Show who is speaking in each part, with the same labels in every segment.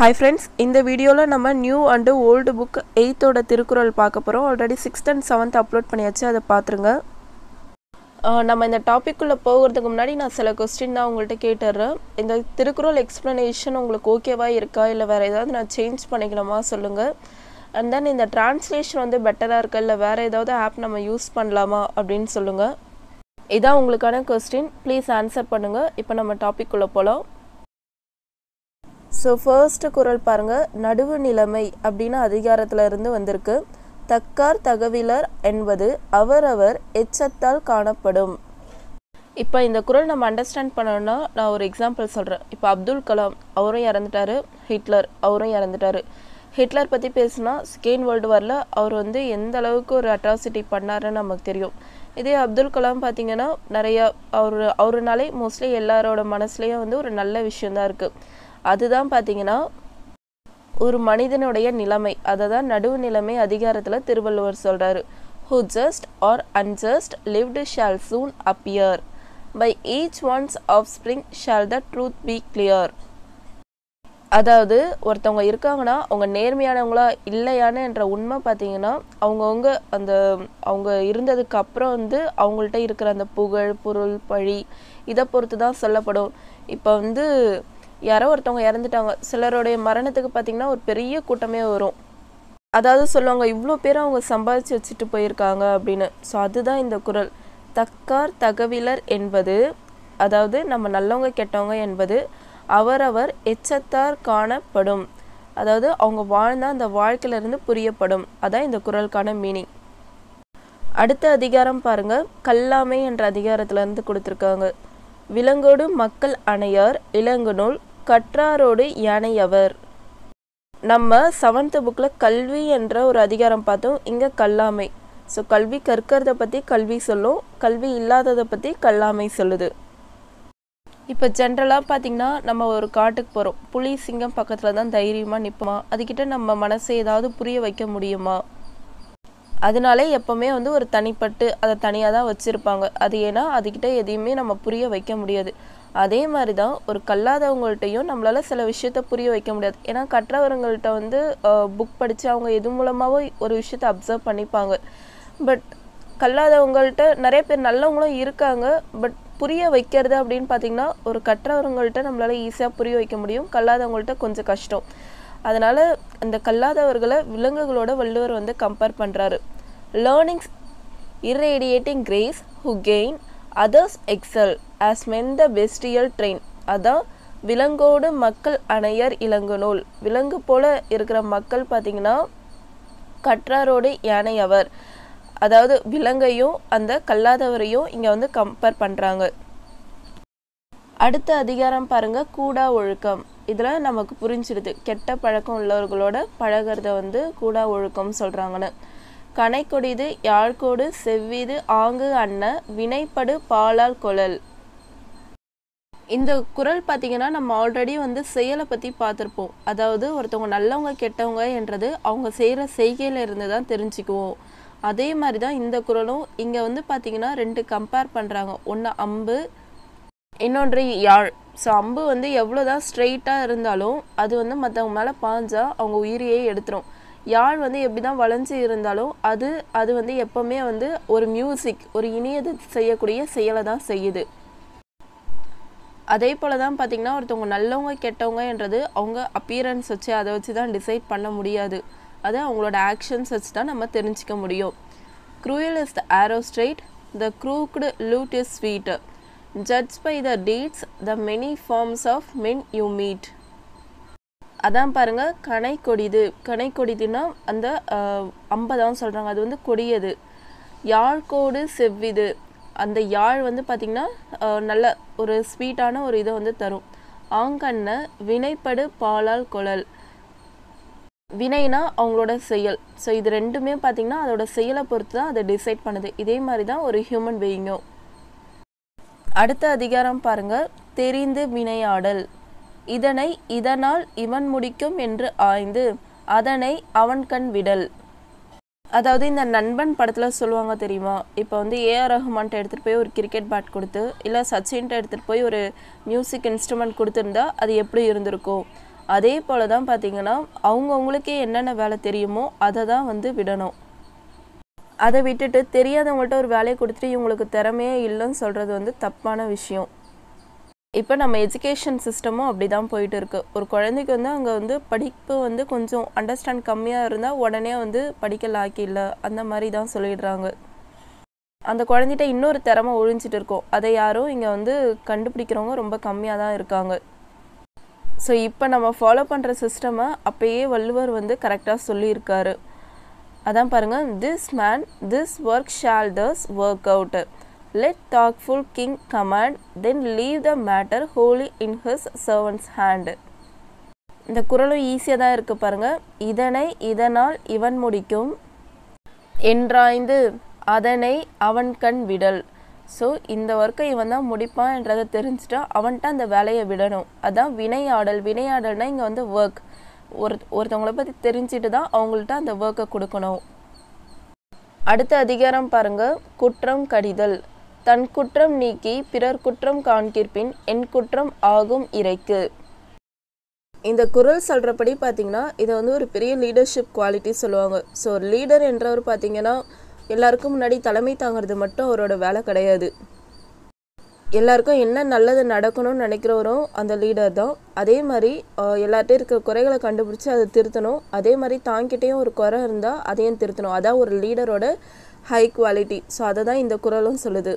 Speaker 1: Hi friends, இந்த வீடியோல நம்ம new and old book 8th ஓட திருக்குறள் பார்க்க போறோம். Already 6th and 7th upload பண்ணியாச்சு, அதை பாத்துருங்க. நம்ம இந்த டாபிக் குள்ள போகிறதுக்கு முன்னாடி நான் சில क्वेश्चन நான் உங்கள்ட்ட கேட்டறேன். இந்த திருக்குறள் எக்ஸ்பிளனேஷன் உங்களுக்கு ஓகேவா இருக்கா இல்ல வேற ஏதாவது நான் சேஞ்ச் பண்ணிக்கலாமா சொல்லுங்க. and then இந்த டிரான்ஸ்லேஷன் வந்து பெட்டரா இருக்கா இல்ல வேற ஏதாவது ஆப் நம்ம யூஸ் பண்ணலாமா அப்படினு சொல்லுங்க. இதான் உங்களுக்கான क्वेश्चन. ப்ளீஸ் ஆன்சர் பண்ணுங்க. இப்போ நம்ம டாபிக் குள்ள போலாம். So first குறள் பாருங்க, நடுவு நிலைமை அப்படின அதிகாரத்துல இருந்து வந்திருக்கு. தக்கார் தகவிலர் என்பது அவரவர் எச்சத்தால் காணப்படும். இப்போ இந்த குறள் நம்ம அண்டர்ஸ்டாண்ட் பண்ணனும்னா நான் ஒரு எக்ஸாம்பிள் சொல்றேன். இப்போ அப்துல் கலாம் அவரும் இறந்துட்டாரு, ஹிட்லர் அவரும் இறந்துட்டாரு. ஹிட்லர் பத்தி பேசினா செகண்ட் வேர்ல்ட் வார்ல அவர் வந்து எந்த அளவுக்கு ஒரு அட்ராசிட்டி பண்ணாருன்னு நமக்கு தெரியும். இதே அப்துல் கலாம் பாத்தீங்கன்னா நிறைய அவருனாலே மோஸ்ட்லி எல்லாரோட மனசுலயும் வந்து ஒரு நல்ல விஷயம் தான் இருக்கு. அதுதான் பாத்தீங்கன்னா ஒரு மனிதனுடைய நிலைமை. அததான் நடுவு நிலைமை அதிகாரத்துல திருவள்ளுவர் சொல்றாரு. Who just or unjust lived shall soon appear. By each one's offspring shall the truth be clear. அதாவது ஒருத்தவங்க இருக்காங்கன்னா அவங்க நேர்மையானவங்களா இல்லையான்னு என்ற உண்மை பாத்தீங்கன்னா அவங்க இருந்ததுக்கு அப்புறம் வந்து அவங்கள்ட்ட இருக்கிற அந்த புகழ் பொருள் பழி இதை பொறுத்து தான் சொல்லப்படும். இப்போ வந்து யாரோ ஒருத்தவங்க இறந்துட்டாங்க, சிலருடைய மரணத்துக்கு பாத்தீங்கன்னா ஒரு பெரிய கூட்டமே வரும். அதாவது சொல்லுவாங்க இவ்வளோ பேர் அவங்க சம்பாதிச்சு வச்சுட்டு போயிருக்காங்க அப்படின்னு. ஸோ அதுதான் இந்த குறள். தக்கார் தகவிலர் என்பது, அதாவது நம்ம நல்லவங்க கெட்டவங்க என்பது அவரவர் எச்சத்தார் காணப்படும். அதாவது அவங்க வாழ்ந்தா அந்த வாழ்க்கையில இருந்து புரியப்படும். அதான் இந்த குறளுக்கான மீனிங். அடுத்த அதிகாரம் பாருங்க, கல்லாமை என்ற அதிகாரத்துல இருந்து கொடுத்திருக்காங்க. விலங்கோடு மக்கள் அணையார் இளங்குநூல் கற்றாரோடு யானையவர். நம்ம 7th புக்ல கல்வி என்ற ஒரு அதிகாரம் பார்த்தோம். இங்க கல்லாமை. ஸோ கல்வி கற்கிறத பத்தி கல்வி சொல்லும், கல்வி இல்லாததை பத்தி கல்லாமை சொல்லுது. இப்போ ஜென்ரலா பாத்தீங்கன்னா நம்ம ஒரு காட்டுக்கு போறோம், புலி சிங்கம் பக்கத்துல தான் தைரியமா நிப்போமா? அதுகிட்ட நம்ம மனசை ஏதாவது புரிய வைக்க முடியுமா? அதனாலே எப்பவுமே வந்து ஒரு தனிப்பட்டு அதை தனியா தான் வச்சிருப்பாங்க. அது ஏன்னா அதுகிட்ட எதையுமே நம்ம புரிய வைக்க முடியாது. அதே மாதிரி தான் ஒரு கல்லாதவங்கள்ட்டையும் நம்மளால சில விஷயத்த புரிய வைக்க முடியாது. ஏன்னா கற்றவர்கள்ட்ட வந்து புக் படிச்சு அவங்க எது மூலமாவோ ஒரு விஷயத்த அப்சர்வ் பண்ணிப்பாங்க. பட் கல்லாதவங்கள்ட்ட நிறைய பேர் நல்லவங்களும் இருக்காங்க. பட் புரிய வைக்கிறது அப்படின்னு பாத்தீங்கன்னா ஒரு கற்றவர்கள்ட்ட நம்மளால ஈஸியா புரிய வைக்க முடியும், கல்லாதவங்கள்ட்ட கொஞ்சம் கஷ்டம். அதனால இந்த கல்லாதவர்களை விலங்குகளோட வள்ளுவர் வந்து கம்பேர் பண்றாரு. Learnings irradiating grace who gain others excel as men the bestial train. அதான் விலங்கோடு மக்கள் அணையர் இளங்குநூல். விலங்கு போல இருக்கிற மக்கள் பாத்தீங்கன்னா கற்றாரோடு யானையவர். அதாவது விலங்கையும் அந்த கல்லாதவரையும் இங்க வந்து கம்பேர் பண்றாங்க. அடுத்த அதிகாரம் பாருங்க, கூடா ஒழுக்கம். இதுல நமக்கு புரிஞ்சிடுது கெட்ட பழக்கம் உள்ளவர்களோட பழகிறத வந்து கூடா ஒழுக்கம் சொல்றாங்கன்னு. கனைக்கொடிது யாழ்கோடு செவ்விது ஆங்கு அன்ன வினைப்படு பாலால் கொழல். இந்த குறள் பாத்தீங்கன்னா நம்ம ஆல்ரெடி வந்து செயலை பத்தி பார்த்திருப்போம். அதாவது ஒருத்தவங்க நல்லவங்க கெட்டவங்க என்றது அவங்க செய்யற செய்கையில இருந்து தான் தெரிஞ்சுக்குவோம். அதே மாதிரிதான் இந்த குறளும். இங்க வந்து பாத்தீங்கன்னா 2 கம்பேர் பண்றாங்க. ஒன்னு அம்பு, இன்னொன்று யாழ். ஸோ அம்பு வந்து எவ்வளோதான் ஸ்ட்ரெயிட்டாக இருந்தாலும் அது வந்து மற்றவங்க மேலே பாஞ்சா அவங்க உயிரையே எடுத்துரும். யாழ் வந்து எப்படிதான் வளைஞ்சு இருந்தாலும் அது வந்து எப்பவுமே வந்து ஒரு மியூசிக், ஒரு இனியது செய்யக்கூடிய செயலை தான் செய்யுது. அதே போல தான் பார்த்தீங்கன்னா ஒருத்தவங்க நல்லவங்க கெட்டவங்க என்றது அவங்க அப்பியரன்ஸ் வச்சு அதை வச்சு தான் டிசைட் பண்ண முடியாது. அது அவங்களோட ஆக்ஷன்ஸ் வச்சு தான் நம்ம தெரிஞ்சுக்க முடியும். Cruel is the arrow straight, the crooked lute is sweet. Judge by the deeds, the many forms of men you meet. அதான் பாருங்க, கனை கொடிது. கனை கொடிதுன்னா அந்த அம்பதான் சொல்றாங்க, அது வந்து கொடியது. யாழ்கோடு செவ்விது, அந்த யாழ் வந்து பாத்தீங்கன்னா நல்ல ஒரு ஸ்வீட்டான ஒரு இதை வந்து தரும். ஆங்கண்ண வினைப்படு பாலால் கொழல். வினைனா அவங்களோட செயல். ஸோ இது ரெண்டுமே பாத்தீங்கன்னா அதோட செயலை பொறுத்து தான் அதை டிசைட் பண்ணுது. இதே மாதிரி தான் ஒரு ஹியூமன் பீயிங்கும். அடுத்த அதிகாரம் பாருங்க, தெரிந்து வினையாடல். இதனை இதனால் இவன் முடிக்கும் என்று ஆய்ந்து அதனை அவன் கண் விடல். அதாவது இந்த நண்பன் படத்துல சொல்லுவாங்க தெரியுமா, இப்போ வந்து ஏஆர் ரஹ்மான்ட்ட எடுத்துட்டு போய் ஒரு கிரிக்கெட் பேட் கொடுத்து இல்ல சச்சின்ட்ட எடுத்துட்டு போய் ஒரு மியூசிக் இன்ஸ்ட்ருமெண்ட் கொடுத்துருந்தா அது எப்படி இருந்திருக்கும், அதே போல தான் பார்த்தீங்கன்னா அவங்கவுங்களுக்கே என்னென்ன வேலை தெரியுமோ அதை தான் வந்து விடணும். அதை விட்டுட்டு தெரியாதவங்கள்ட்ட ஒரு வேலையை கொடுத்துட்டு இவங்களுக்கு திறமையே இல்லைன்னு சொல்கிறது வந்து தப்பான விஷயம். இப்போ நம்ம எஜுகேஷன் சிஸ்டமும் அப்படி தான் போயிட்டு இருக்கு. ஒரு குழந்தைக்கு வந்து அங்கே வந்து படிப்பு வந்து கொஞ்சம் அண்டர்ஸ்டாண்ட் கம்மியாக இருந்தால் உடனே வந்து படிக்க லாக்கி இல்லை அந்த மாதிரி தான் சொல்லிடுறாங்க. அந்த குழந்தைகிட்ட இன்னொரு திறமை ஒழிஞ்சிட்டு இருக்கும். அதை யாரும் இங்கே வந்து கண்டுபிடிக்கிறவங்க ரொம்ப கம்மியாக தான் இருக்காங்க. ஸோ இப்போ நம்ம ஃபாலோ பண்ணுற சிஸ்டமை அப்பயே வள்ளுவர் வந்து கரெக்டாக சொல்லியிருக்காரு. அதான் பாருங்கள், this man this work shall thus work out, let thoughtful king command then leave the matter wholly in his servant's hand. இந்த குறளும் ஈஸியாக தான் இருக்குது பாருங்கள். இதனை இதனால் இவன் முடிக்கும் என்றாய்ந்து அதனை அவன் கண் விடல். ஸோ இந்த ஒர்க்கை இவன் தான் முடிப்பான் என்றதை தெரிஞ்சுட்டா அவன்கிட்ட அந்த வேலையை விடணும். அதான் வினையாடல். வினையாடல்னால் இங்கே வந்து ஒர்க். ஒருத்தவங்களை பற்றி தெரிஞ்சுட்டு தான் அவங்கள்ட்ட அந்த ஒர்க்கை கொடுக்கணும். அடுத்த அதிகாரம் பாருங்க, குற்றம் கடிதல். தன் குற்றம் நீக்கி பிறர் குற்றம் காண்கிற்பின் என் குற்றம் ஆகும் இறைக்கு. இந்த குறள் சொல்கிறபடி பார்த்தீங்கன்னா இதை வந்து ஒரு பெரிய லீடர்ஷிப் குவாலிட்டி சொல்லுவாங்க. ஸோ லீடர் என்றவர் பார்த்தீங்கன்னா எல்லாருக்கும் முன்னாடி தலைமை தாங்கிறது மட்டும் அவரோட வேலை கிடையாது. எல்லாருக்கும் என்ன நல்லது நடக்கணும்னு நினைக்கிறவரும் அந்த லீடர் தான். அதே மாதிரி எல்லார்ட்டையும் இருக்கிற குறைகளை கண்டுபிடிச்சி அதை திருத்தணும். அதே மாதிரி தாங்கிட்டையும் ஒரு குறை இருந்தால் அதையும் திருத்தணும். அதான் ஒரு லீடரோட ஹை குவாலிட்டி. ஸோ அதை தான் இந்த குறளும் சொல்லுது.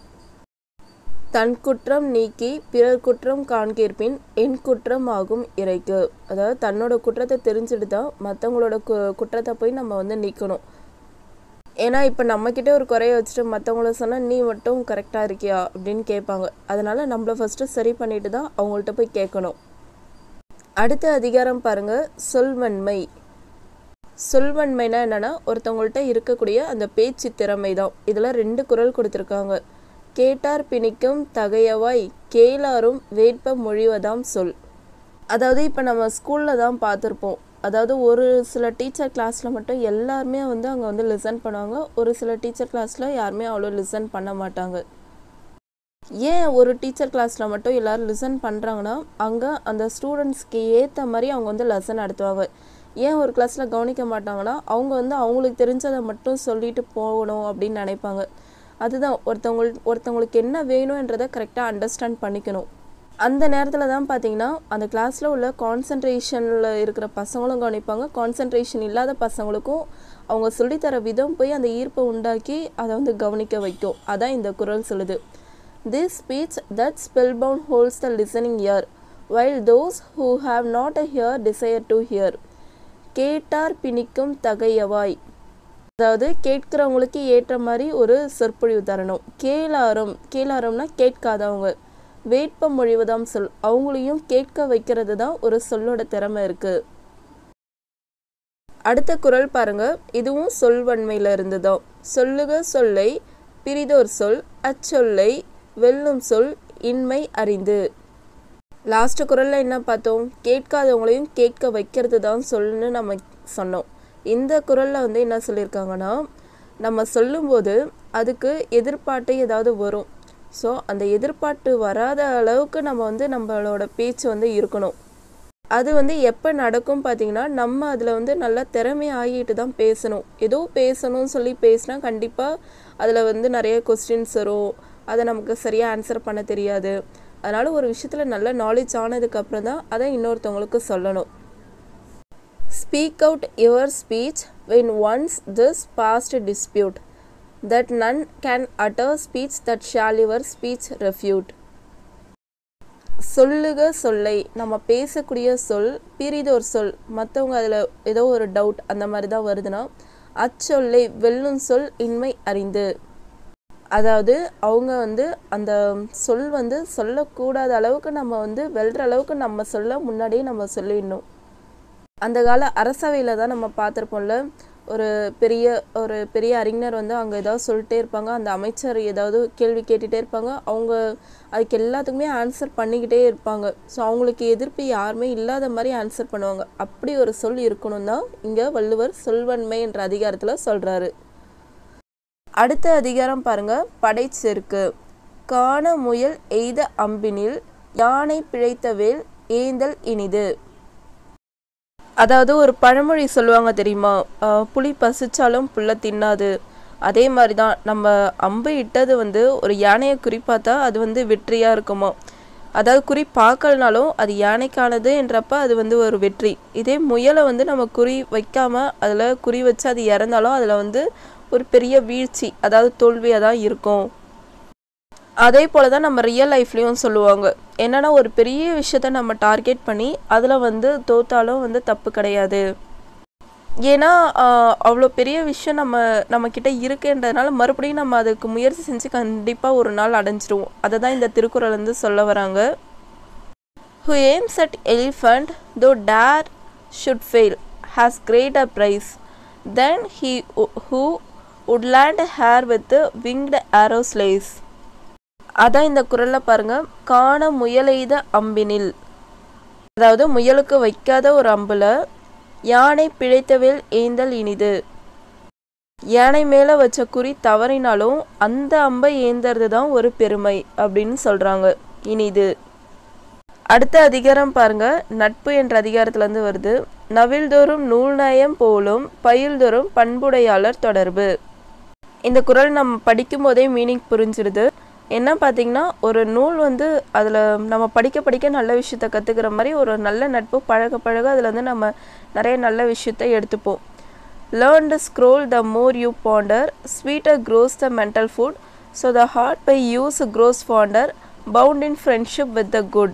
Speaker 1: தன் குற்றம் நீக்கி பிறர் குற்றம் காண்கிற்பின் என் குற்றம் ஆகும் இறைக்கு. அதாவது தன்னோட குற்றத்தை தெரிஞ்சுட்டு தான் மற்றவங்களோட குற்றத்தை போய் நம்ம வந்து நீக்கணும். ஏன்னா இப்போ நம்மக்கிட்ட ஒரு குறைய வச்சுட்டு மற்றவங்கள சொன்னால் நீ மட்டும் கரெக்டாக இருக்கியா அப்படின்னு கேட்பாங்க. அதனால் நம்மளை ஃபஸ்ட்டு சரி பண்ணிட்டு தான் அவங்கள்ட்ட போய் கேட்கணும். அடுத்த அதிகாரம் பாருங்கள், சொல்வன்மை. சொல்வன்மைனா என்னென்னா ஒருத்தவங்கள்ட்ட இருக்கக்கூடிய அந்த பேச்சு திறமை தான். இதில் 2 குறள் கொடுத்துருக்காங்க. கேட்டார் பிணிக்கும் தகையவாய் கேளாரும் வேட்ப மொழிவதாம் சொல். அதாவது இப்போ நம்ம ஸ்கூலில் தான் பார்த்துருப்போம். அதாவது ஒரு சில டீச்சர் கிளாஸில் மட்டும் எல்லாருமே வந்து அங்கே வந்து லிசன் பண்ணுவாங்க. ஒரு சில டீச்சர் கிளாஸில் யாருமே அவ்வளோ லிசன் பண்ண மாட்டாங்க. ஏன் ஒரு டீச்சர் கிளாஸில் மட்டும் எல்லோரும் லிசன் பண்ணுறாங்கன்னா அங்கே அந்த ஸ்டூடெண்ட்ஸ்க்கு ஏற்ற மாதிரி அவங்க வந்து லெசன் நடத்துவாங்க. ஏன் ஒரு கிளாஸில் கவனிக்க மாட்டாங்கன்னா அவங்க வந்து அவங்களுக்கு தெரிஞ்சதை மட்டும் சொல்லிட்டு போகணும் அப்படின்னு நினைப்பாங்க. அதுதான் ஒருத்தவங்களுக்கு என்ன வேணுன்றதை கரெக்டாக அண்டர்ஸ்டாண்ட் பண்ணிக்கணும். அந்த நேரத்தில் தான் பார்த்தீங்கன்னா அந்த கிளாஸில் உள்ள கான்சன்ட்ரேஷனில் இருக்கிற பசங்களும் கவனிப்பாங்க. கான்சன்ட்ரேஷன் இல்லாத பசங்களுக்கும் அவங்க சொல்லித்தர விதம் போய் அந்த ஈர்ப்பை உண்டாக்கி அதை வந்து கவனிக்க வைக்கும். அதான் இந்த குறள் சொல்லுது. This speech that spellbound holds the listening ear, while those who have not a ear desire to hear. கேட்டார் பிணிக்கும் தகையவாய். அதாவது கேட்குறவங்களுக்கு ஏற்ற மாதிரி ஒரு சொற்பொழிவு தரணும். கேளாரம்னா கேட்காதவங்க. வேட்ப மொழிவதாம் சொல். அவங்களையும் கேட்க வைக்கிறது தான் ஒரு சொல்லோட திறமை இருக்கு. அடுத்த குறள் பாருங்க, இதுவும் சொல்வன்மையில இருந்துதான். சொல்லுக சொல்லை பிரிதோர் சொல் அச்சொல்லை வெல்லும் சொல் இன்மை அறிந்து. லாஸ்ட் குறள்ல என்ன பார்த்தோம்? கேட்காதவங்களையும் கேட்க வைக்கிறது தான் சொல்லுன்னு நம்ம சொன்னோம். இந்த குறள்ல வந்து என்ன சொல்லியிருக்காங்கன்னா நம்ம சொல்லும்போது அதுக்கு எதிர்பார்ட்டு ஏதாவது வரும். ஸோ அந்த எதிர்பார்ட்டு வராத அளவுக்கு நம்ம வந்து நம்மளோட பேச்சு வந்து இருக்கணும். அது வந்து எப்போ நடக்கும் பார்த்தீங்கன்னா நம்ம அதில் வந்து நல்லா திறமை ஆகிட்டு தான் பேசணும். ஏதோ பேசணும்னு சொல்லி பேசினா கண்டிப்பாக அதில் வந்து நிறைய கொஸ்டின்ஸ் வரும். அதை நமக்கு சரியாக ஆன்சர் பண்ண தெரியாது. அதனால் ஒரு விஷயத்தில் நல்ல நாலேஜ் ஆனதுக்கப்புறம் தான் அதை இன்னொருத்தவங்களுக்கு சொல்லணும். Speak out your speech when once this past dispute, that none can utter speech that shall your speech refute. சொல்லுக சொல்லை, நம்ம பேசக்கூடிய சொல் பிரிதோர் சொல், மற்றவங்க அதில் ஏதோ ஒரு டவுட் அந்த மாதிரி தான் வருதுன்னா அச்சொல்லை வெல்லும் சொல் இன்மை அறிந்து. அதாவது அவங்க வந்து அந்த சொல் வந்து சொல்லக்கூடாத அளவுக்கு நம்ம வந்து வெல்ற அளவுக்கு நம்ம சொல்ல முன்னாடியே நம்ம சொல்லிடணும். அந்த கால அரசவையில் தான் நம்ம பார்த்துருப்போம்ல, ஒரு பெரிய அறிஞர் வந்து அங்கே ஏதாவது சொல்லிட்டே இருப்பாங்க. அந்த அமைச்சர் ஏதாவது கேள்வி கேட்டுகிட்டே இருப்பாங்க. அவங்க அதுக்கு எல்லாத்துக்குமே ஆன்சர் பண்ணிக்கிட்டே இருப்பாங்க. ஸோ அவங்களுக்கு எதிர்ப்பு யாருமே இல்லாத மாதிரி ஆன்சர் பண்ணுவாங்க. அப்படி ஒரு சொல் இருக்கணும் தான் இங்கே வள்ளுவர் சொல்வன்மை என்ற அதிகாரத்தில் சொல்கிறாரு. அடுத்த அதிகாரம் பாருங்க, படைச்செருக்கு. காண முயல் எய்த அம்பினில் யானை பிழைத்த வேல் ஏந்தல் இனிது. அதாவது ஒரு பழமொழி சொல்லுவாங்க தெரியுமா, புலி பசிச்சாலும் புல்லை தின்னாது. அதே மாதிரி தான் நம்ம அம்பு இட்டது வந்து ஒரு யானையை குறிப்பாத்தா அது வந்து வெற்றியாக இருக்குமா. அதாவது குறி பார்க்கலனாலும் அது யானைக்கானது என்றப்ப அது வந்து ஒரு வெற்றி. இதே முயலை வந்து நம்ம குறி வைக்காம அதில் குறி வச்சு அது இறந்தாலும் அதில் வந்து ஒரு பெரிய வீழ்ச்சி, அதாவது தோல்வியாக தான் இருக்கும். அதே போல் தான் நம்ம ரியல் லைஃப்லேயும் சொல்லுவாங்க. என்னென்னா ஒரு பெரிய விஷயத்த நம்ம டார்கெட் பண்ணி அதில் வந்து தோத்தாலும் வந்து தப்பு கிடையாது. ஏன்னா அவ்வளோ பெரிய விஷயம் நம்மக்கிட்ட இருக்குன்றதுனால மறுபடியும் நம்ம அதுக்கு முயற்சி செஞ்சு கண்டிப்பாக ஒரு நாள் அடைஞ்சிடுவோம். அதை தான் இந்த திருக்குறள் வந்து சொல்ல வராங்க. Who aims at elephant though dare should fail has greater prize than he who would land hare with winged arrow slays. அதான் இந்த குறளில் பாருங்கள், காண முயலெய்த அம்பினில், அதாவது முயலுக்கு வைக்காத ஒரு அம்புல யானை பிழைத்தவேல் ஏந்தல் இனிது. யானை மேலே வச்ச குறி தவறினாலும் அந்த அம்பை ஏந்தறது தான் ஒரு பெருமை அப்படின்னு சொல்கிறாங்க. இனிது. அடுத்த அதிகாரம் பாருங்க, நட்பு என்ற அதிகாரத்துலேருந்து வருது. நவில்தோறும் நூல் நயம் போலும் பயில்தோறும் பண்புடையாளர் தொடர்பு. இந்த குறள் நம்ம படிக்கும் போதே மீனிங் புரிஞ்சிருது. என்ன பார்த்தீங்கன்னா, ஒரு நூல் வந்து அதில் நம்ம படிக்க நல்ல விஷயத்த கற்றுக்கிற மாதிரி ஒரு நல்ல நட்பு பழக அதில் வந்து நம்ம நிறைய நல்ல விஷயத்த எடுத்துப்போம். Learn to scroll the more you ponder, sweeter grows the mental food, so the heart by use grows fonder, bound in friendship with the good.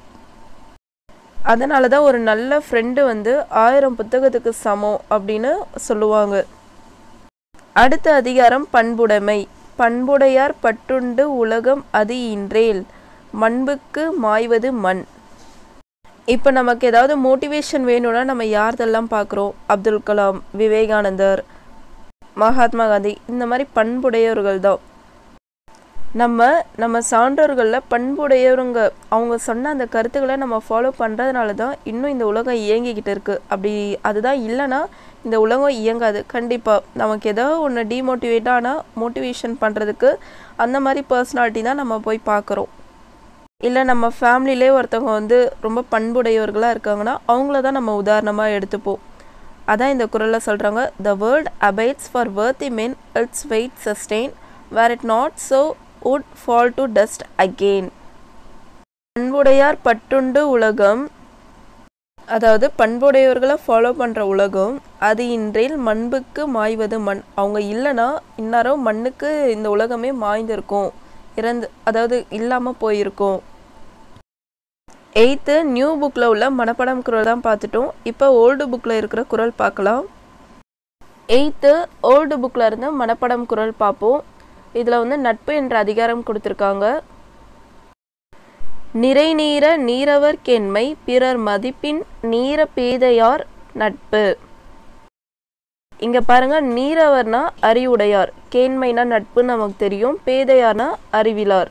Speaker 1: அதனால தான் ஒரு நல்ல ஃப்ரெண்டு வந்து 1000 புத்தகத்துக்கு சமம் அப்படின்னு சொல்லுவாங்க. அடுத்த அதிகாரம் பண்புடைமை. பண்புடையார் பட்டுண்டு உலகம் அது இன்றேல் மண்புக்கு மாய்வது மண். இப்போ நமக்கு ஏதாவது மோட்டிவேஷன் வேணும்னா நம்ம யார்தெல்லாம் பார்க்குறோம்? அப்துல் கலாம், விவேகானந்தர், மகாத்மா காந்தி, இந்த மாதிரி பண்புடையவர்கள் தான். நம்ம சான்றோர்களில் பண்புடையவங்க அவங்க சொன்ன அந்த கருத்துக்களை நம்ம ஃபாலோ பண்ணுறதுனால தான் இன்னும் இந்த உலகம் இயங்கிக்கிட்டு இருக்குது. அப்படி அதுதான் இல்லைன்னா இந்த உலகம் இயங்காது. கண்டிப்பாக நமக்கு ஏதோ ஒன்று டிமோட்டிவேட்டான மோட்டிவேஷன் பண்ணுறதுக்கு அந்த மாதிரி பர்சனாலிட்டி தான் நம்ம போய் பார்க்குறோம். இல்லை நம்ம ஃபேமிலியிலே ஒருத்தவங்க வந்து ரொம்ப பண்புடையவர்களாக இருக்காங்கன்னா அவங்கள தான் நம்ம உதாரணமாக எடுத்துப்போம். அதான் இந்த குறளில் சொல்கிறாங்க, the world abides for worthy men its weight sustain, were it not so would fall to dust again. பண்புடையார் பட்டுண்டு உலகம், அதாவது பண்புடையவர்களை ஃபாலோ பண்ணுற உலகம் அது இன்றேல் மண்புக்கு மாய்வது மண். அவங்க இல்லைன்னா இந்நேரம் மண்ணுக்கு இந்த உலகமே மாய்ந்திருக்கும், அதாவது இல்லாமல் போயிருக்கும். 8th நியூ புக்கில் உள்ள மனப்பாடம் குறள் தான் பார்த்துட்டோம். இப்போ ஓல்டு புக்கில் இருக்கிற குறள் பார்க்கலாம். 8th ஓல்டு புக்கில் இருந்து மனப்பாடம் குறள் பார்ப்போம். இதில் வந்து நட்பு என்ற அதிகாரம் கொடுத்துருக்காங்க. நிறை நீர நீரவர் கெண்மை பிறர் மதிப்பின் நீர பேதையார் நட்பு. இங்கே பாருங்க, நீரவர்னா அறிவுடையார், கேண்மைனா நட்புன்னு நமக்கு தெரியும், பேதையார்னா அறிவிலார்.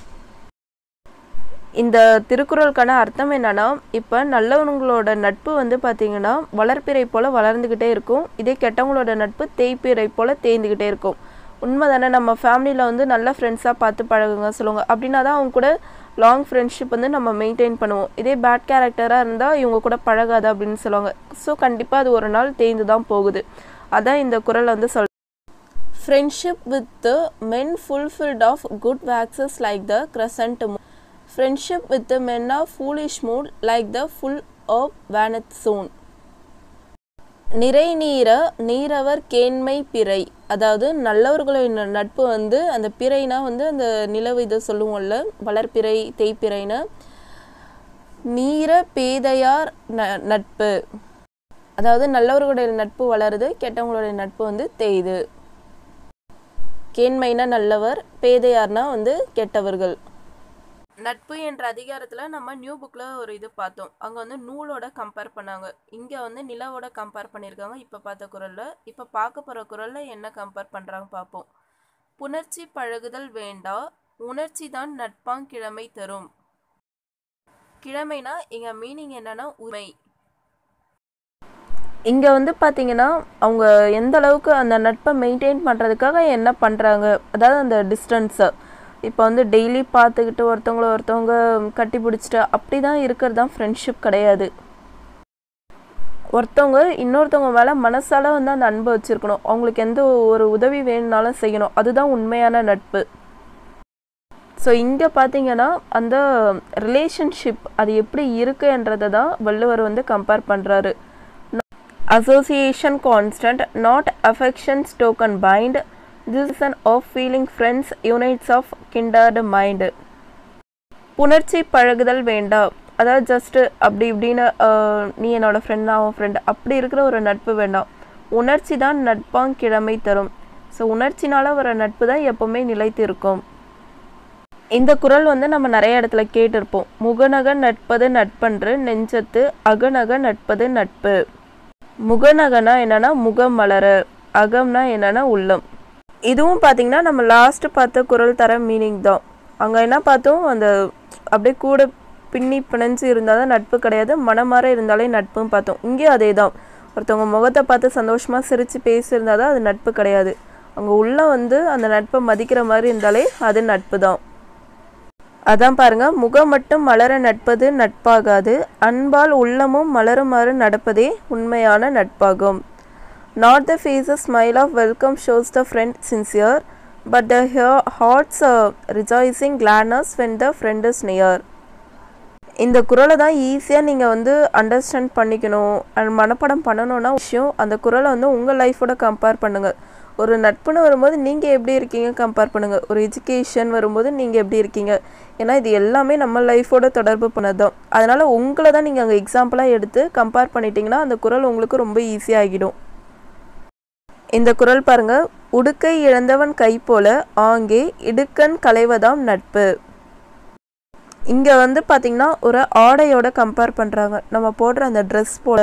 Speaker 1: இந்த திருக்குறளுக்கான அர்த்தம் என்னன்னா, இப்போ நல்லவங்களோட நட்பு வந்து பார்த்தீங்கன்னா வளர்ப்பிறை போல் வளர்ந்துக்கிட்டே இருக்கும். இதே கெட்டவங்களோட நட்பு தேய்ப்பிறை போல் தேய்ந்துக்கிட்டே இருக்கும். உண்மை தானே? நம்ம ஃபேமிலியில் வந்து நல்ல ஃப்ரெண்ட்ஸாக பார்த்து பழகுங்க சொல்லுவாங்க. அப்படின்னா தான் அவங்க கூட லாங் ஃப்ரெண்ட்ஷிப் வந்து நம்ம மெயின்டைன் பண்ணுவோம். இதே பேட் கேரக்டராக இருந்தால் இவங்க கூட பழகாது அப்படின்னு சொல்லுவாங்க. ஸோ கண்டிப்பாக அது ஒரு நாள் தேய்ந்து தான் போகுது. அதான் இந்த குறள் வந்து friendship with men fulfilled of good waxes like the crescent moon, friendship with men of foolish mood like the full of waneth soon. நிறை நீர நீரவர் கேண்மை பிறை, அதாவது நல்லவர்களின் நட்பு வந்து அந்த பிறைனா வந்து அந்த நிலவு இதை சொல்லுவோம்ல, வளர்ப்பிறை தேய்ப்பிறைன்னு. நீர பேதையார் நட்பு, அதாவது நல்லவர்களுடைய நட்பு வளருது, கெட்டவங்களுடைய நட்பு வந்து தேயுது. கேண்மைனா நல்லவர், பேதையார்னா வந்து கெட்டவர்கள். நட்பு என்ற அதிகாரத்தில் நம்ம நியூ புக்கில் ஒரு இது பார்த்தோம். அங்கே வந்து நூலோட கம்பேர் பண்ணாங்க, இங்கே வந்து நிலவோட கம்பேர் பண்ணியிருக்காங்க. இப்போ பார்த்த குறளில், இப்போ பார்க்க போகிற குறளில் என்ன கம்பேர் பண்ணுறாங்க பார்ப்போம். புணர்ச்சி பழகுதல் வேண்டா, உணர்ச்சி தான் நட்பாங் கிழமை தரும். கிழமைனா இங்கே மீனிங் என்னன்னா உண்மை. இங்கே வந்து பார்த்தீங்கன்னா அவங்க எந்த அளவுக்கு அந்த நட்பை மெயின்டைன் பண்ணுறதுக்காக என்ன பண்ணுறாங்க, அதாவது அந்த டிஸ்டன்ஸை இப்போ வந்து டெய்லி பார்த்துக்கிட்டு ஒருத்தவங்க கட்டி பிடிச்சிட்டு அப்படி தான் இருக்கிறது தான் ஃப்ரெண்ட்ஷிப் கிடையாது. ஒருத்தவங்க இன்னொருத்தவங்க மேலே மனசால வந்து அந்த அன்பை வச்சுருக்கணும், அவங்களுக்கு எந்த ஒரு உதவி வேணும்னாலும் செய்யணும், அதுதான் உண்மையான நட்பு. ஸோ இங்கே பார்த்தீங்கன்னா அந்த ரிலேஷன்ஷிப் அது எப்படி இருக்குன்றதை தான் வள்ளுவர் வந்து கம்பேர் பண்ணுறாரு. Association constant, not affections token bind, this an of feeling friends unites of kindred mind. புணர்ச்சி பழகுதல் வேண்டாம், அதாவது ஜஸ்ட்டு அப்படி இப்படின்னு நீ என்னோட ஃப்ரெண்ட் நான் அவன் ஃப்ரெண்ட் அப்படி இருக்கிற ஒரு நட்பு வேண்டாம். உணர்ச்சி தான் நட்பாங் கிழமை தரும். ஸோ உணர்ச்சினால் வர நட்பு தான் எப்போவுமே நிலைத்து இருக்கும். இந்த குறள் வந்து நம்ம நிறைய இடத்துல கேட்டிருப்போம். முகநக நட்பது நட்பன்று நெஞ்சத்து அகநக நட்பது நட்பு. முகநகனா என்னன்னா முகம் மலர, அகம்னா என்னன்னா உள்ளம். இதுவும் பார்த்தீங்கன்னா நம்ம லாஸ்ட் பார்த்த குறள் தர மீனிங் தான். அங்கே என்ன பார்த்தோம், அந்த அப்படியே கூட பின்னி பிணைஞ்சு இருந்தால் தான் நட்பு கிடையாது, மனமாற இருந்தாலே நட்புன்னு பார்த்தோம். இங்கேயும் அதே தான். ஒருத்தவங்க முகத்தை பார்த்து சந்தோஷமாக சிரித்து பேசியிருந்தால் தான் அது நட்பு கிடையாது. அங்கே உள்ள வந்து அந்த நட்பை மதிக்கிற மாதிரி இருந்தாலே அது நட்பு தான். அதான் பாருங்க, முகம் மட்டும் மலர நட்பது நட்பாகாது, அன்பால் உள்ளமும் மலருமாறு நடப்பதே உண்மையான நட்பாகும். Not the face's smile of welcome shows the friend sincere, but the heart's rejoicing gladness when the friend is near. இந்த குறளை தான் ஈஸியாக நீங்கள் வந்து அண்டர்ஸ்டாண்ட் பண்ணிக்கணும் அண்ட் மனப்பாடம் பண்ணணுன்னா விஷயம், அந்த குறளை வந்து உங்கள் லைஃபோட கம்பேர் பண்ணுங்கள். ஒரு நட்புன்னு வரும்போது நீங்கள் எப்படி இருக்கீங்க கம்பேர் பண்ணுங்கள், ஒரு எஜுகேஷன் வரும்போது நீங்கள் எப்படி இருக்கீங்க. ஏன்னா இது எல்லாமே நம்ம லைஃபோட தொடர்பு பண்ணது தான். அதனால் உங்களை தான் நீங்கள் அங்கே எக்ஸாம்பிளாக எடுத்து கம்பேர் பண்ணிட்டீங்கன்னா அந்த குறள் உங்களுக்கு ரொம்ப ஈஸியாகிடும். இந்த குறள் பாருங்கள், உடுக்கை இழந்தவன் கை போல ஆங்கே இடுக்கண் களைவதாம் நட்பு. இங்கே வந்து பார்த்திங்கன்னா ஒரு ஆடையோட கம்பேர் பண்ணுறாங்க, நம்ம போடுற அந்த ட்ரெஸ் போல.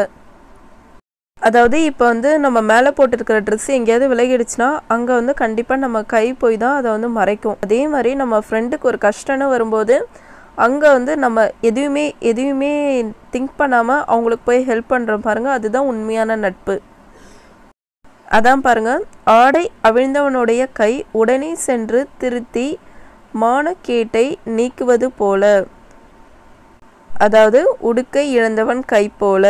Speaker 1: அதாவது இப்போ வந்து நம்ம மேலே போட்டிருக்கிற ட்ரெஸ் எங்கேயாவது விலகிடுச்சுன்னா அங்கே வந்து கண்டிப்பாக நம்ம கை போய் தான் அதை வந்து மறைக்கும். அதே மாதிரி நம்ம ஃப்ரெண்டுக்கு ஒரு கஷ்டம்னு வரும்போது அங்கே வந்து நம்ம எதுவுமே திங்க் பண்ணாமல் அவங்களுக்கு போய் ஹெல்ப் பண்ணுறோம் பாருங்கள், அதுதான் உண்மையான நட்பு. அதான் பாருங்கள், ஆடை அவிழ்ந்தவனுடைய கை உடனே சென்று திருத்தி மானக்கேட்டை நீக்குவது போல. அதாவது உடுக்கை இழந்தவன் கை போல.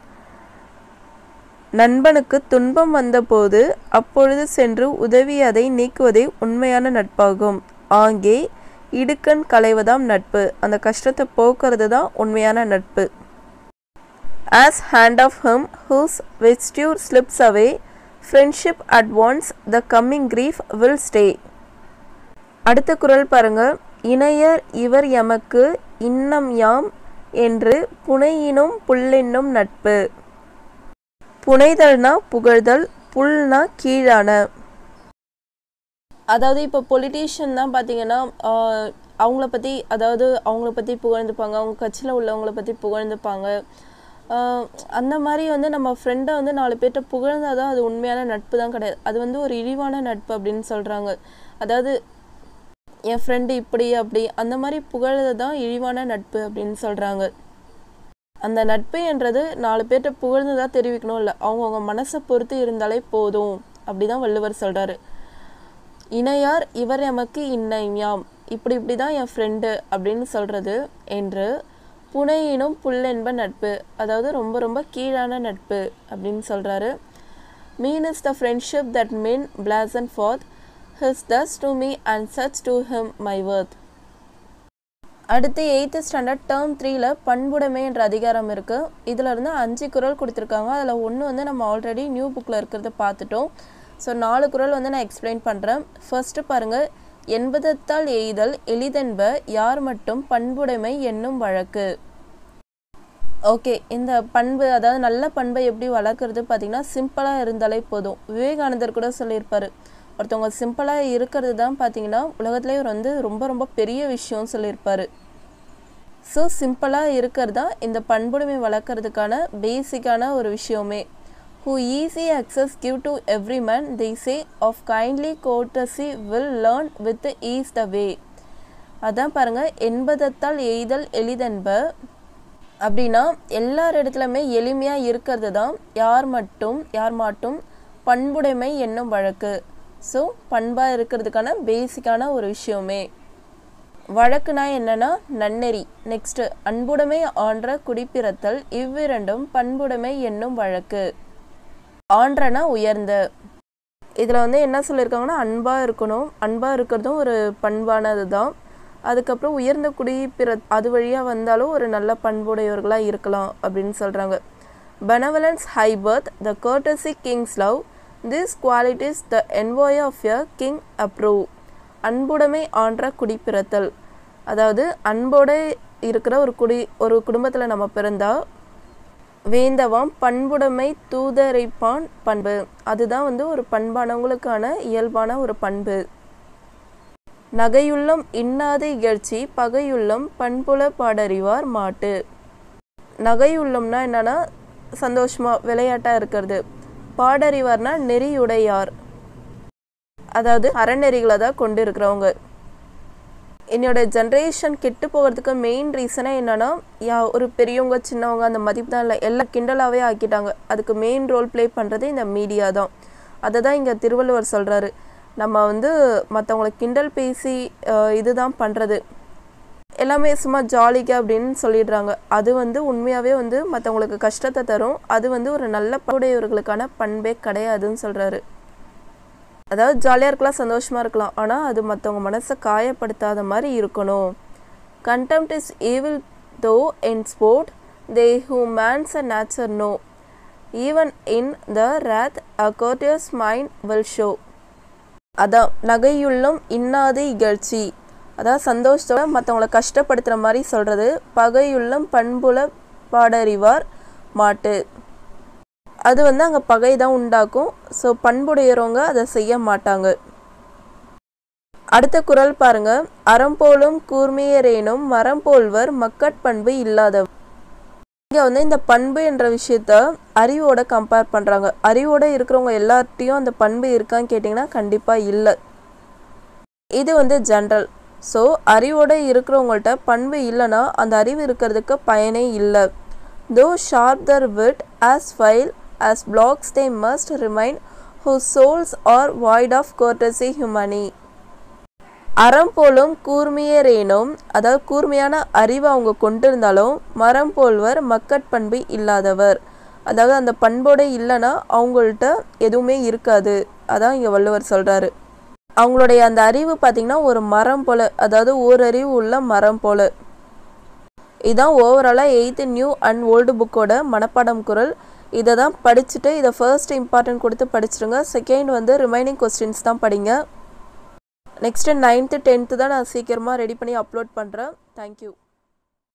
Speaker 1: நண்பனுக்கு துன்பம் வந்தபோது அப்பொழுது சென்று உதவி அதை நீக்குவதே உண்மையான நட்பாகும். ஆங்கே இடுக்கண் களைவதாம் நட்பு, அந்த கஷ்டத்தை போக்குறது தான் உண்மையான நட்பு. As hand of him whose vesture slips away, friendship at once the coming grief will stay. அடுத்த குறள் பாருங்க, இணையர் இவர் எமக்கு இன்னம் யாம் என்று புனையினும் புல்லென்னும் நட்பு. புனைதல்னா புகழ்தல், புல்னா கீழான. அதாவது இப்போ பொலிட்டீஷியன் தான் பார்த்தீங்கன்னா அவங்கள பற்றி புகழ்ந்துப்பாங்க, அவங்க கட்சியில் உள்ளவங்கள பற்றி புகழ்ந்துப்பாங்க. அந்த மாதிரி வந்து நம்ம ஃப்ரெண்டை வந்து 4 பேர்கிட்ட புகழ்ந்தால் தான் அது உண்மையான நட்பு தான் கிடையாது, அது வந்து ஒரு இழிவான நட்பு அப்படின்னு சொல்கிறாங்க. அதாவது என் ஃப்ரெண்டு இப்படி அப்படி அந்த மாதிரி புகழ்றது தான் இழிவான நட்பு அப்படின்னு சொல்கிறாங்க. அந்த நட்பு என்றது 4 பேர்கிட்ட புகழ்ந்ததாக தெரிவிக்கணும் இல்லை, அவங்கவுங்க மனசை பொறுத்து இருந்தாலே போதும் அப்படி தான் வள்ளுவர் சொல்கிறாரு. இணையார் இவர் எமக்கு இன்னையாம், இப்படி தான் என் ஃப்ரெண்டு அப்படின்னு சொல்கிறது என்று புனையினும் புல்லென்ப நட்பு, அதாவது ரொம்ப ரொம்ப கீழான நட்பு அப்படின்னு சொல்கிறாரு. Mean is the friendship that men blazon forth, his thus to me and such to him my worth. அடுத்து 8th ஸ்டாண்டர்ட் டேர்ம் 3ல் பண்புடைமை என்ற அதிகாரம் இருக்குது. இதில் இருந்து 5 குறள் கொடுத்துருக்காங்க. அதில் ஒன்று வந்து நம்ம ஆல்ரெடி நியூ புக்கில் இருக்கிறத பார்த்துட்டோம். ஸோ 4 குறள் வந்து நான் எக்ஸ்பிளைன் பண்ணுறேன். ஃபர்ஸ்ட்டு பாருங்கள், என்பதத்தால் எய்தல் எளிதென்ப யார் மட்டும் பண்புடைமை என்னும் வழக்கு. ஓகே, இந்த பண்பு அதாவது நல்ல பண்பை எப்படி வளர்க்குறது பார்த்திங்கன்னா சிம்பிளாக இருந்தாலே போதும். விவேகானந்தர் கூட சொல்லியிருப்பார், ஒருத்தவங்க சிம்பிளாக இருக்கிறது தான் பார்த்தீங்கன்னா உலகத்துலேயே வந்து ரொம்ப ரொம்ப பெரிய விஷயம் சொல்லியிருப்பார். ஸோ சிம்பிளாக இருக்கிறது தான் இந்த பண்புடைமை வளர்க்குறதுக்கான பேசிக்கான ஒரு விஷயமே. Who easy access give to every man, they say of kindly courtesy will learn with ease the way. அதான் பாருங்கள், என்பதத்தால் எய்தல் எளிதென்ப அப்படின்னா எல்லார் இடத்துலையுமே எளிமையாக இருக்கிறது தான் யார் மாட்டும் பண்புடைமை என்னும் வழக்கு. ஸோ பண்பாக இருக்கிறதுக்கான பேசிக்கான ஒரு விஷயமே. வழக்குனா என்னன்னா நன்னெறி. நெக்ஸ்ட் அன்புடைமை ஆன்ற குடிப்பிறத்தல், இவ்விரண்டும் பண்புடைமை என்னும் வழக்கு. ஆன்றனா உயர்ந்த. இதில் வந்து என்ன சொல்லியிருக்காங்கன்னா அன்பாக இருக்கணும், அன்பாக இருக்கிறதும் ஒரு பண்பானது தான். அதுக்கப்புறம் உயர்ந்த அது வழியாக வந்தாலும் ஒரு நல்ல பண்புடையவர்களாக இருக்கலாம் அப்படின்னு சொல்கிறாங்க. Benevolence, high birth, the courtesy king's love, these qualities the envoy of a king approve. அன்புடைமை ஆன்ற குடிப்பிறத்தல், அதாவது அன்போடு இருக்கிற ஒரு குடும்பத்தில் நம்ம பிறந்தா வேந்தவாம் பண்புடைமை தூதரைப்பான் பண்பு. அதுதான் வந்து ஒரு பண்பானவங்களுக்கான இயல்பான ஒரு பண்பு. நகையுள்ளம் இன்னாத இகழ்ச்சி, பகையுள்ளம் பண்புல பாடறிவார் மாட்டு. நகையுள்ளம்னா என்னன்னா சந்தோஷமா விளையாட்டாக இருக்கிறது. பாடறிவார்னா நெறியுடையார், அதாவது அறநெறிகளை தான் கொண்டு இருக்கிறவங்க. என்னோட ஜென்ரேஷன் கெட்டு போகிறதுக்கு மெயின் ரீசனே என்னன்னா ஒரு பெரியவங்க சின்னவங்க அந்த மதிப்பு தான் இல்லை, எல்லாம் கிண்டலாகவே ஆக்கிட்டாங்க. அதுக்கு மெயின் ரோல் ப்ளே பண்ணுறது இந்த மீடியா தான். அதை தான் இங்கே திருவள்ளுவர் சொல்கிறாரு. நம்ம வந்து மற்றவங்களை கிண்டல் பேசி இதுதான் பண்ணுறது, எல்லாமே சும்மா ஜாலிக்கு அப்படின்னு சொல்லிடுறாங்க. அது வந்து உண்மையாகவே வந்து மற்றவங்களுக்கு கஷ்டத்தை தரும். அது வந்து ஒரு நல்ல பண்புடையவர்களுக்கான பண்பே கிடையாதுன்னு சொல்கிறாரு. அதாவது ஜாலியாக இருக்கலாம், சந்தோஷமாக இருக்கலாம், ஆனால் அது மற்றவங்க மனசை காயப்படுத்தாத மாதிரி இருக்கணும். Contempt is evil though in sport, they who men's a nature know, even in the wrath a courteous mind will show. அதான் நகையுள்ளம் இன்னாத இகழ்ச்சி, அதாவது சந்தோஷத்தோட மற்றவங்கள கஷ்டப்படுத்துகிற மாதிரி சொல்கிறது. பகையுள்ளம் பண்புல பாடறிவார் மாட்டு, அது வந்து அங்கே பகை தான் உண்டாக்கும். ஸோ பண்புடையறவங்க அதை செய்ய மாட்டாங்க. அடுத்த குறள் பாருங்க. அறம்போலும் கூர்மையரேனும் மரம்போல்வர் மக்கட்பண்பு இல்லாதவர். இங்கே வந்து இந்த பண்பு என்ற விஷயத்த அறிவோட கம்பேர் பண்ணுறாங்க. அறிவோட இருக்கிறவங்க எல்லார்ட்டையும் அந்த பண்பு இருக்கான்னு கேட்டிங்கன்னா கண்டிப்பாக இல்லை. இது வந்து ஜென்ரல். ஸோ அறிவோட இருக்கிறவங்கள்ட்ட பண்பு இல்லைன்னா அந்த அறிவு இருக்கிறதுக்கு பயனே இல்லை. தோ sharp their wit as file as blocks they must remain, whose souls are void of courtesy humani. அறம் போலும் கூர்மையரேனும், அதாவது கூர்மையான அறிவு அவங்க கொண்டிருந்தாலும் மரம் போல்வர் மக்கட்பண்பு இல்லாதவர், அதாவது அந்த பண்போடு இல்லைன்னா அவங்கள்ட்ட எதுவுமே இருக்காது. அதான் இங்கே வள்ளுவர் சொல்கிறாரு. அவங்களுடைய அந்த அறிவு பார்த்திங்கன்னா ஒரு மரம் போல், அதாவது ஓரறிவு உள்ள மரம் போல். இதுதான் ஓவராலாக 8th நியூ அண்ட் ஓல்டு புக்கோட மனப்பாடம் குறள். இதை தான் படிச்சுட்டு இதை ஃபர்ஸ்ட் இம்பார்ட்டன்ட் கொடுத்து படிச்சுருங்க. செகண்ட் வந்து ரிமைனிங் கொஸ்டின்ஸ் தான் படிங்க. நெக்ஸ்ட்டு 9th 10th தான் நான் சீக்கிரமாக ரெடி பண்ணி அப்லோட் பண்ணுறேன். தேங்க்யூ.